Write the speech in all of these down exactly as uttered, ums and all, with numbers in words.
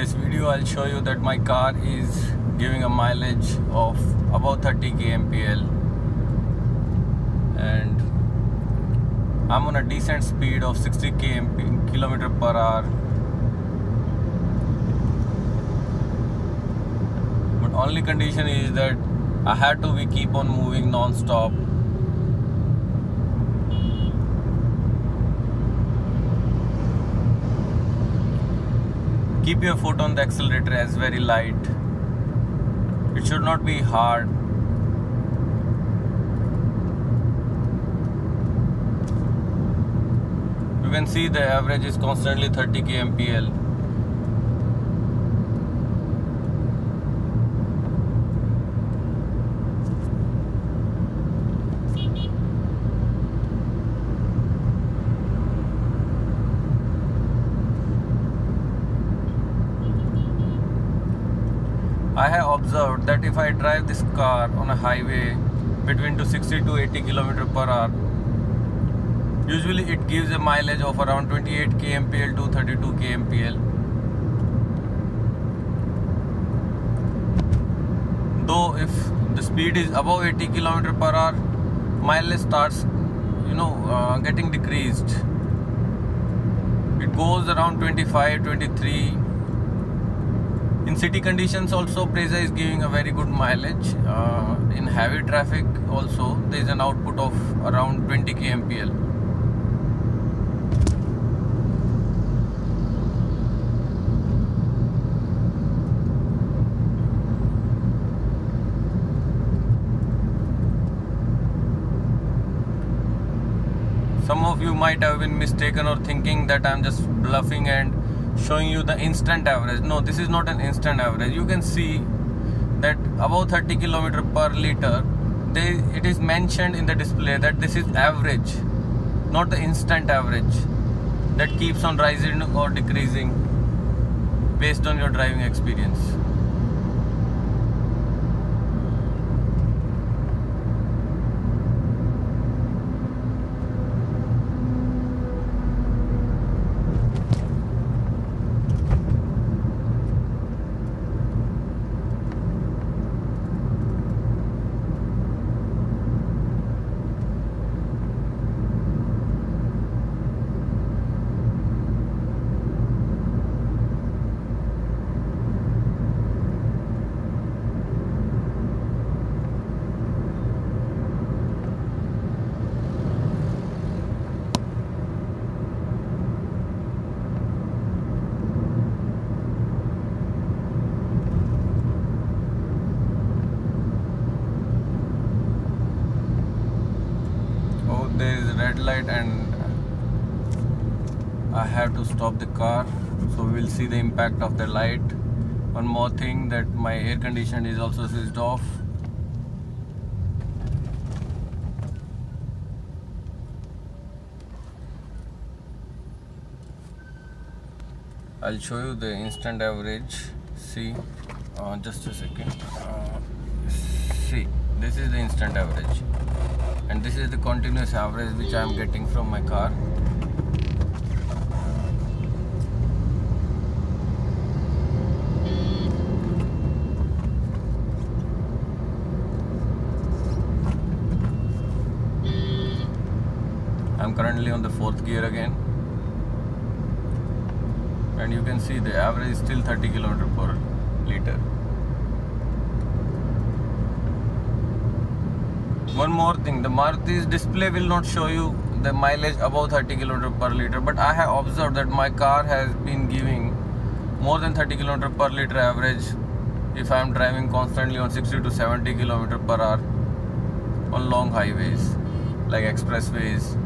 this video I'll show you that my car is giving a mileage of about thirty kilometers per hour, and I'm on a decent speed of sixty kilometers per hour. But only condition is that I had to be keep on moving non-stop. Keep your foot on the accelerator as very light. It should not be hard. You can see the average is constantly thirty kilometers per hour. I have observed that if I drive this car on a highway between to sixty to eighty kilometers per hour, usually it gives a mileage of around twenty-eight kilometers per hour to thirty-two kilometers per hour. Though if the speed is above eighty kilometers per hour, mileage starts, you know, uh, getting decreased. It goes around twenty-five, twenty-three. In city conditions also, Brezza is giving a very good mileage. Uh, in heavy traffic also, there is an output of around twenty kilometers per hour. Some of you might have been mistaken or thinking that I'm just bluffing and showing you the instant average. No, this is not an instant average. You can see that above thirty kilometers per liter, they, it is mentioned in the display that this is average, not the instant average that keeps on rising or decreasing based on your driving experience. There is a red light and I have to stop the car, so we will see the impact of the light. One more thing, that my air conditioner is also switched off. I'll show you the instant average. See, uh, just a second. Uh, see, this is the instant average. And this is the continuous average which I am getting from my car. I am currently on the fourth gear again, and you can see the average is still thirty kilometers per liter. One more thing, the Maruti's display will not show you the mileage above thirty kilometers per liter, but I have observed that my car has been giving more than thirty kilometers per liter average if I am driving constantly on sixty to seventy kilometers per hour on long highways like expressways.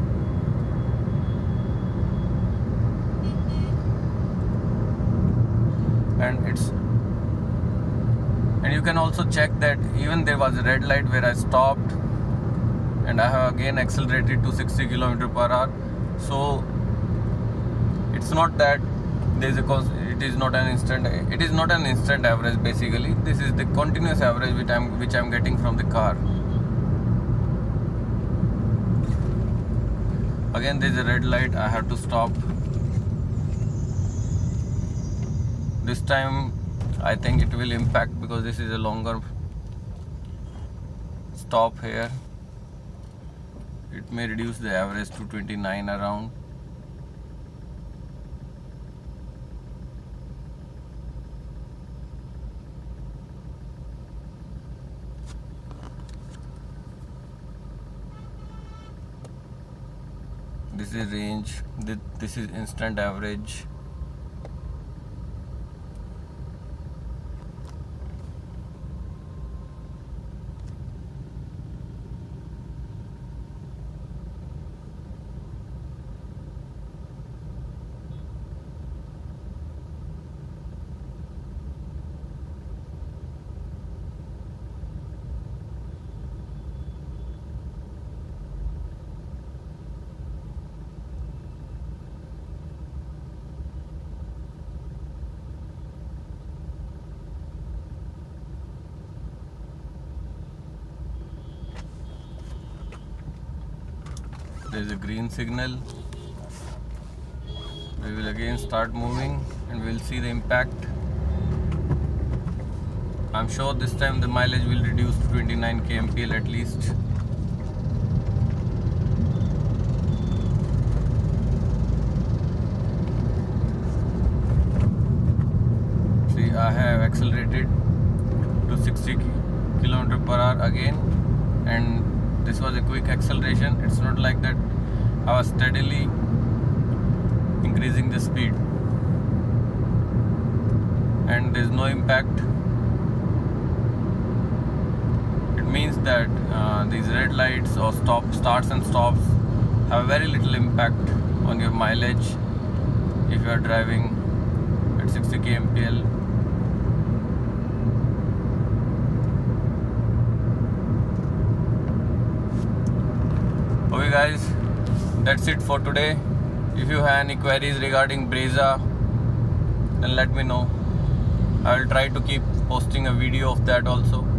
And it's and you can also check that even there was a red light where I stopped, and I have again accelerated to sixty kilometers per hour. So it's not that there is a cause, it is not an instant it is not an instant average. Basically, this is the continuous average which I'm which I'm getting from the car. Again, there is a red light. I have to stop. This time I think it will impact because this is a longer stop here. It may reduce the average to twenty-nine around. This is range, this is instant average. There is a green signal. We will again start moving and we will see the impact. I'm sure this time the mileage will reduce to twenty-nine kilometers per hour at least. See, I have accelerated to sixty kilometers per hour again, and this was a quick acceleration. It's not like that I was steadily increasing the speed and there's no impact. It means that uh, these red lights or stop starts and stops have very little impact on your mileage if you are driving at sixty kilometers per hour. Okay guys, that's it for today. If you have any queries regarding Brezza, then let me know. I will try to keep posting a video of that also.